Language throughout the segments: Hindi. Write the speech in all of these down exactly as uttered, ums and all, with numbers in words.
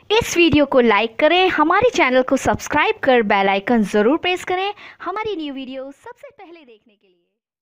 इस वीडियो को लाइक करें, हमारे चैनल को सब्सक्राइब कर बेल आइकन ज़रूर प्रेस करें हमारी न्यू वीडियो सबसे पहले देखने के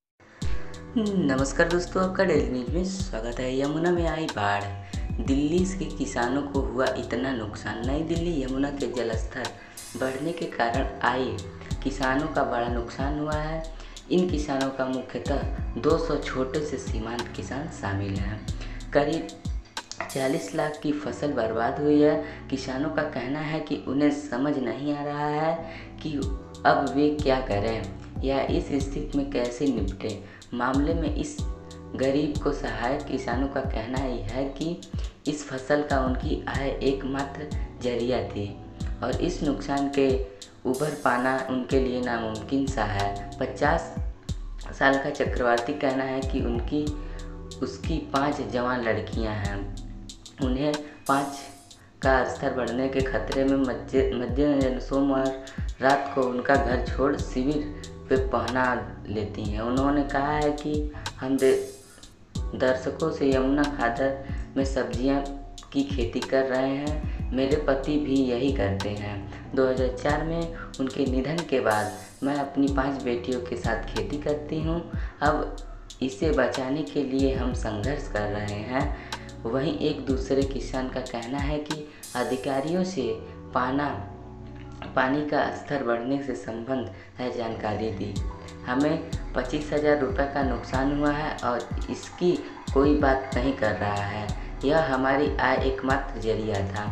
लिए। नमस्कार दोस्तों, आपका डेली न्यूज में स्वागत है। यमुना में आई बाढ़, दिल्ली के किसानों को हुआ इतना नुकसान। नई दिल्ली यमुना के जलस्तर बढ़ने के कारण आए किसानों का बड़ा नुकसान हुआ है। इन किसानों का मुख्यतः दो सौ छोटे से सीमांत किसान शामिल हैं। करीब चालीस लाख की फसल बर्बाद हुई है। किसानों का कहना है कि उन्हें समझ नहीं आ रहा है कि अब वे क्या करें या इस स्थिति में कैसे निपटें। मामले में इस गरीब को सहायक किसानों का कहना यह है कि इस फसल का उनकी आय एकमात्र जरिया थी और इस नुकसान के उभर पाना उनके लिए नामुमकिन सा है। पचास साल का चक्रवर्ती कहना है कि उनकी उसकी पांच जवान लड़कियां हैं। उन्हें पाँच का स्तर बढ़ने के खतरे में मद्देनजर सोमवार रात को उनका घर छोड़ शिविर पे पहना लेती हैं। उन्होंने कहा है कि हम दर्शकों से यमुना खादर में सब्जियां की खेती कर रहे हैं। मेरे पति भी यही करते हैं। दो हज़ार चार में उनके निधन के बाद मैं अपनी पांच बेटियों के साथ खेती करती हूं। अब इसे बचाने के लिए हम संघर्ष कर रहे हैं। वहीं एक दूसरे किसान का कहना है कि अधिकारियों से पाना पानी का स्तर बढ़ने से संबंध है जानकारी दी। हमें पच्चीस हजार रुपये का नुकसान हुआ है और इसकी कोई बात नहीं कर रहा है। यह हमारी आय एकमात्र जरिया था।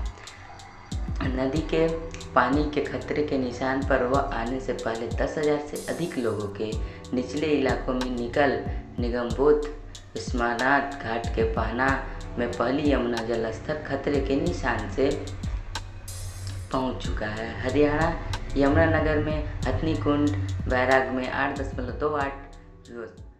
नदी के पानी के खतरे के निशान पर वह आने से पहले दस हजार से अधिक लोगों के निचले इलाकों में निकल निगमबोध स्नानार्थ घाट के पहना में पहली यमुना जलस्तर खतरे के निशान से पहुंच चुका है। हरियाणा यमुनानगर में हथनी कुंड बैराग में आठ दशमलव दो आठ